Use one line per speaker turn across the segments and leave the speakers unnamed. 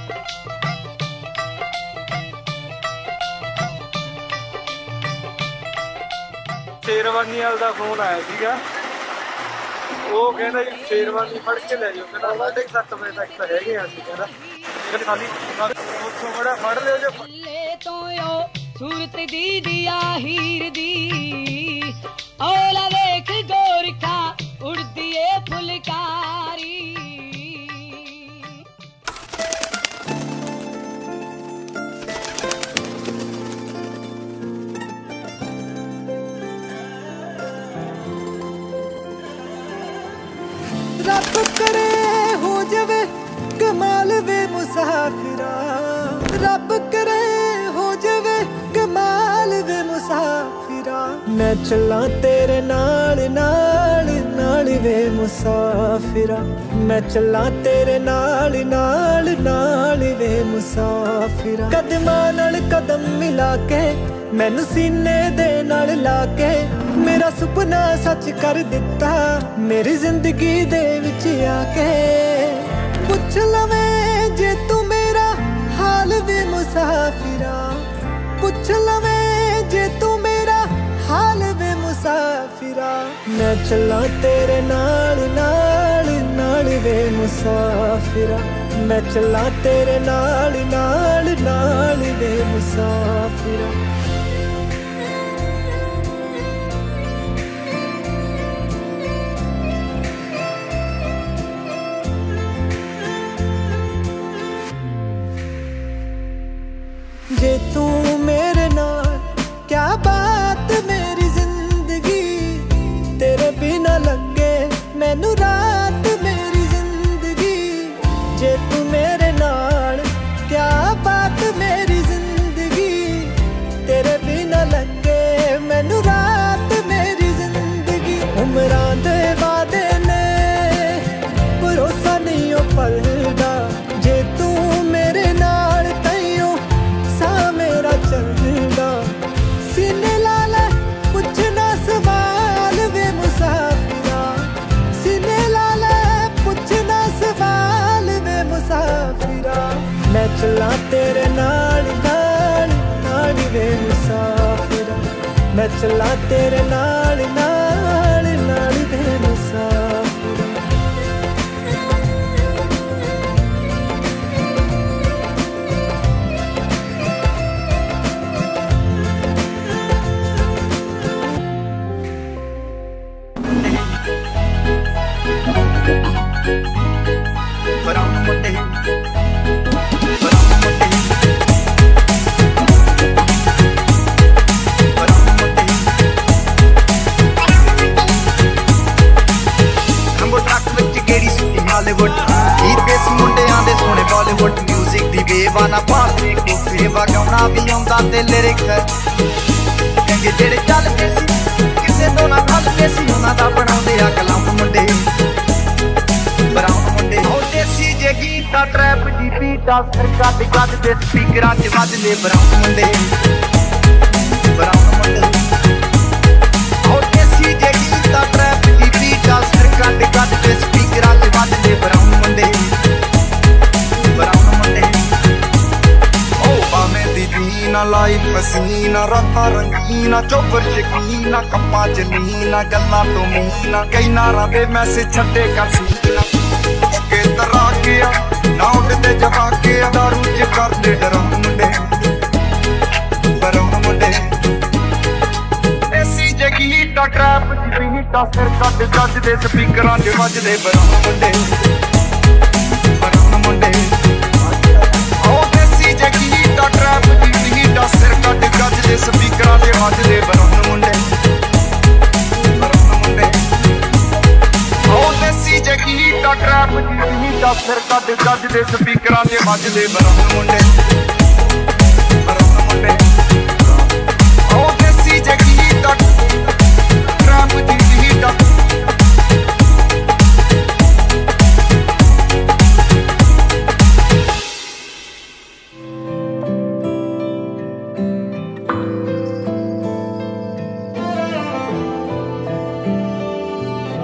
शेरवानी वाल दा फोन आया सीगा, वो कहना जी शेरवानी फड़ के ले जाओ, कहना 7:30 बजे तक तो है असीं, कहना खाली उत्थों बड़ा फड़ लियो जो सूरत दी दिया हीर दी औला देख गोरखा उड़दी ए फुलकारी। रब करे हो जावे कमाल वे मुसाफिरा, रब करे हो जावे कमाल वे मुसाफिरा। मैं चला तेरे नाल नाल नाल वे मुसाफिरा, मैं चला तेरे नाल नाल नाल वे मुसाफिरा। कदमां नाल कदम मिला के मैनू सीने दे नाल लाके मेरा सुपना सच कर दिता मेरी जिंदगी दे विच आके। पुछ लवे जे तू मेरा हाल वे मुसाफिरा, पुछ लवे जे तू मेरा हाल वे मुसाफिरा। मैं चला तेरे नाल नाल नाल वे मुसाफिरा, मैं चला तेरे नाल नाल नाल वे मुसाफिरा। जे तू मेरे नाल क्या बात मेरी जिंदगी, तेरे बिना लगे मैनू रात मेरी जिंदगी। जे तू मेरे नाल क्या बात मेरी जिंदगी, तेरे बिना लगे मैनू रात मेरी जिंदगी। उमरां दे वादे ने भरोसा नहीं ओ पलदा, जे तू मेरे नाल चलदा। सीने लाला पुछना सवाल वे मुसाफिरा, सीने लाला पुछना सवाल वे मुसाफिरा। मैं चला तेरे नाल नाल नाल वे मुसाफिरा, मैं चला तेरे नाल नाल नाल वे मुसाफिरा। बेवाना पाते को सेवा गाना भी आंदा ते लिरिक्स चंगे जेड़े चलदे सी किसे तो ना खलदे सी उन्हां दा बनाउंदे आ कलम मुंडे ब्राउन मुंडे। ओ देसी जे गीत दा ट्रैप दी बीट दा सिर कट कट दे स्पीकरां च वजदे ब्राउन मुंडे ब्राउन मुंडे। ओ देसी जे गीत दा ट्रैप दी बीट दा सिर कट कट दे स्पीकरां च वजदे ब्राउन मुंडे ब्राउन मुंडे। ना लाइफ पसीना रातां रंगीना चोपर यकीना कप्पा जनीना गल्लां तो मीना कई नारां दे मैसेज छड्डे कर सीना के तरा के ना उठदे जवा के दारू च करदे डरा मुंडे बराउन मुंडे। ऐसी जगी दा ट्रैप दी बीटा सिर कट कट दे स्पीकरां च वजदे बराउन मुंडे बराउन मुंडे। ओ देसी जगी दा ट्रैप सिर कट गज दे स्पीकरां ते वजदे बराउन मुंडे बराउन मुंडे। ओ देसी जगी दा ट्रैप दी दा सिर कट गज दे स्पीकरां ते वजदे बराउन मुंडे बराउन मुंडे। ओ देसी जगी दा ट्रैप दी दा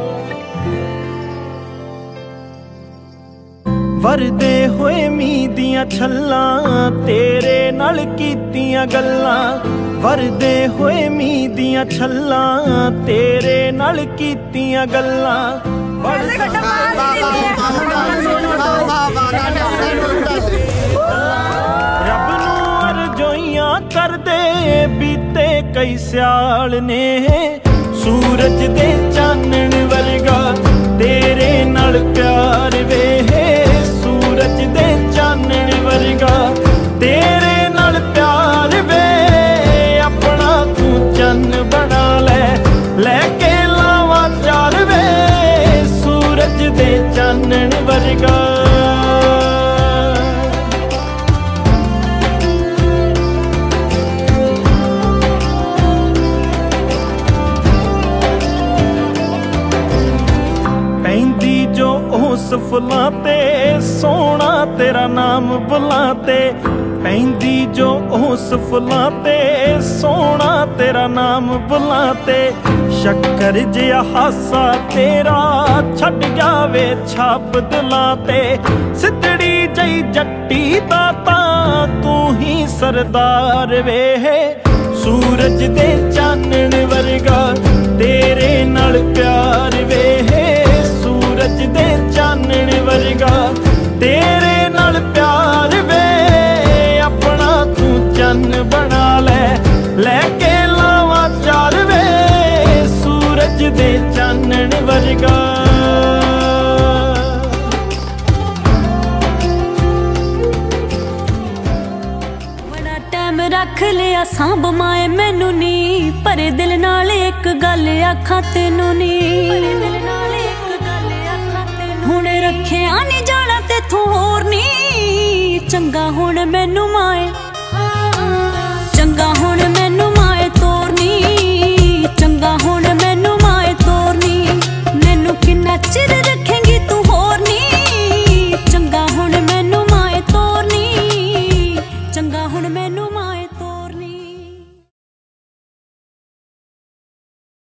वरदे होए मीं दियां ਦੀਆਂ ਛੱਲਾਂ तेरे नाल कीतियां गल्लां वरदे होए मीं दियां छल्लां तेरे नाल कीतियां गल्लां रब नूं अरजोइयां करदे बीते कई स्याल ने सूरज दे चानण वर्गा तेरे नाल प्यार वे सूरज दे चानण वर्गा तेरे नाल प्यार वे अपना तू चन्न बना लेके लावा चार वे सूरज दे चानण वर्गा पैंदी जो उस फुलां ते सोना तेरा नाम बुलाते पैंदी जो उस फुलां ते सोना तेरा नाम बुलाते शक्कर जिहा हासा तेरा छड्ड जावे छाप दिलाते सिद्धड़ी जई जट्टी दाता तू ही सरदार वे सूरज दे चानण वर्गा तेरे नाल प्यार वे सूरज दे चानण वर्गा तेरे नाल प्यार वे अपना तू चन्न बना लेके लावा चार वे सूरज दे चानण वर्गा
बड़ा टाइम रख लिया सांभ माए मैनू नी पर दिल नाल एक गल आखां तैनू नी हुण रखिया नी जाना तेथों होर नी चंगा हुण मैनू माए